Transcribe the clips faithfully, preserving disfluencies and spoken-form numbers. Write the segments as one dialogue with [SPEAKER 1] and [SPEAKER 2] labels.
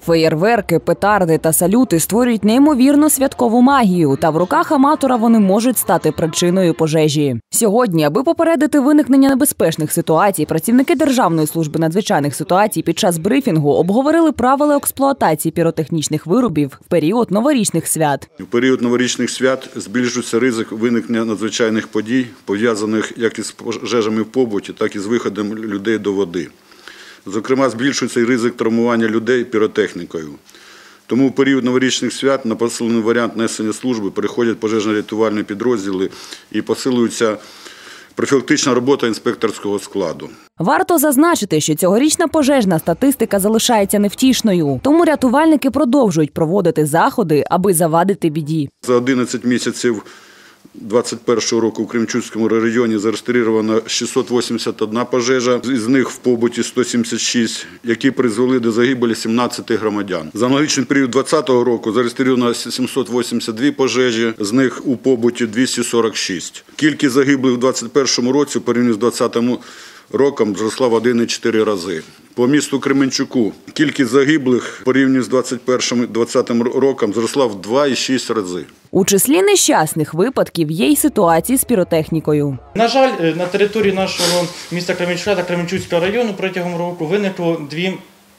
[SPEAKER 1] Феєрверки, петарди та салюти створюють неймовірну святкову магію, та в руках аматора вони можуть стати причиною пожежі. Сьогодні, аби попередити виникнення небезпечних ситуацій, працівники Державної служби надзвичайних ситуацій під час брифінгу обговорили правила експлуатації піротехнічних виробів в період новорічних свят.
[SPEAKER 2] В період новорічних свят збільшується ризик виникнення надзвичайних подій, пов'язаних як із пожежами в побуті, так і з виходом людей до води. Зокрема, збільшується і ризик травмування людей піротехнікою. Тому в період новорічних свят на посилений варіант несення служби переходять пожежно-рятувальні підрозділи і посилюється профілактична робота інспекторського складу.
[SPEAKER 1] Варто зазначити, що цьогорічна пожежна статистика залишається невтішною, тому рятувальники продовжують проводити заходи, аби завадити біді.
[SPEAKER 2] За одинадцять місяців двадцять першого року в Кременчуцькому районі зареєстровано шістсот вісімдесят одна пожежа, з них в побуті сто сімдесят шість, які призвели до загибелі сімнадцяти громадян. За аналогічний період двадцятого року зареєстровано сімсот вісімдесят дві пожежі, з них у побуті двісті сорок шість. Кількість загиблих у двадцять першому році порівняно з двадцятим роком зросла в один і чотири рази. По місту Кременчуку кількість загиблих порівняно з двадцять першим - двадцятим роком зросла в два і шість рази.
[SPEAKER 1] У числі нещасних випадків є й ситуації з піротехнікою.
[SPEAKER 3] На жаль, на території нашого міста Кременчука та Кременчуцького району протягом року виникло дві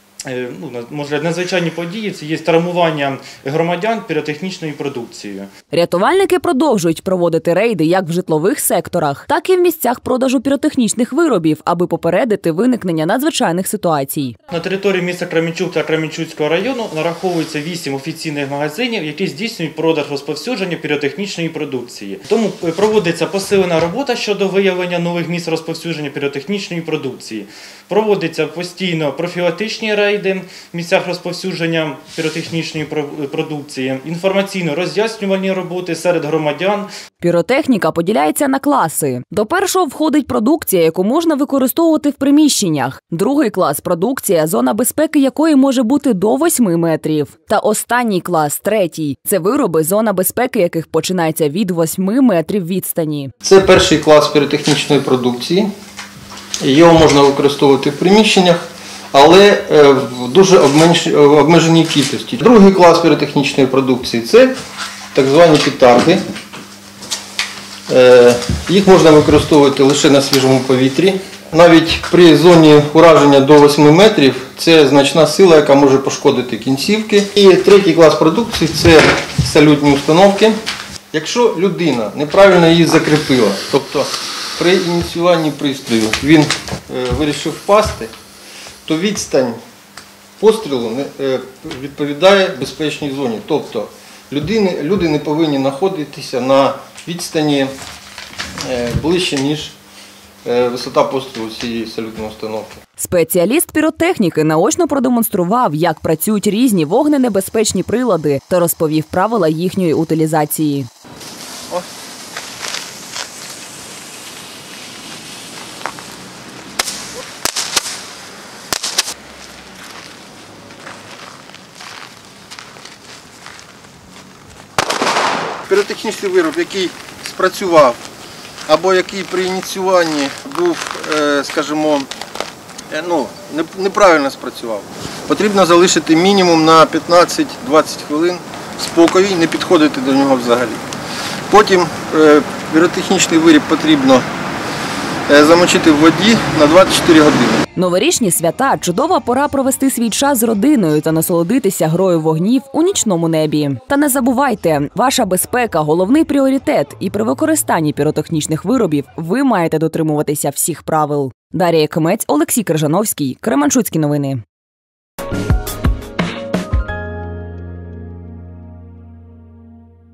[SPEAKER 3] ну, може, надзвичайні події. Це є травмування громадян піротехнічною продукцією.
[SPEAKER 1] Рятувальники продовжують проводити рейди як в житлових секторах, так і в місцях продажу піротехнічних виробів, аби попередити виникнення надзвичайних ситуацій.
[SPEAKER 3] На території міста Кременчук та Кременчуцького району нараховується вісім офіційних магазинів, які здійснюють продаж розповсюдження піротехнічної продукції. Тому проводиться посилена робота щодо виявлення нових місць розповсюдження піротехнічної продукції. Проводяться постійно профілактичні рейди в місцях розповсюдження піротехнічної продукції, інформаційно-роз'яснювальні роботи серед громадян.
[SPEAKER 1] Піротехніка поділяється на класи. До першого входить продукція, яку можна використовувати в приміщеннях. Другий клас – продукція, зона безпеки якої може бути до восьми метрів. Та останній клас – третій. Це вироби, зона безпеки яких починається від восьми метрів відстані.
[SPEAKER 4] Це перший клас піротехнічної продукції. Його можна використовувати в приміщеннях, але в дуже обмеженій кількості. Другий клас піротехнічної продукції – це так звані петарди. Їх можна використовувати лише на свіжому повітрі. Навіть при зоні ураження до восьми метрів це значна сила, яка може пошкодити кінцівки. І третій клас продукції – це салютні установки. Якщо людина неправильно її закріпила, тобто при ініціюванні пристрою він вирішив впасти, то відстань пострілу відповідає безпечній зоні. Тобто людини, люди не повинні знаходитися на відстані ближче, ніж висота пострілу цієї салютної установки.
[SPEAKER 1] Спеціаліст піротехніки наочно продемонстрував, як працюють різні вогненебезпечні прилади та розповів правила їхньої утилізації.
[SPEAKER 4] О. Піротехнічний вироб, який спрацював, або який при ініціюванні був, скажімо, ну, неправильно спрацював, потрібно залишити мінімум на п'ятнадцять-двадцять хвилин в спокої, не підходити до нього взагалі. Потім піротехнічний виріб потрібно замочити в воді на двадцять чотири години.
[SPEAKER 1] Новорічні свята – чудова пора провести свій час з родиною та насолодитися грою вогнів у нічному небі. Та не забувайте, ваша безпека – головний пріоритет, і при використанні піротехнічних виробів ви маєте дотримуватися всіх правил. Дар'я Якимець, Олексій Крижановський, Кременчуцькі новини.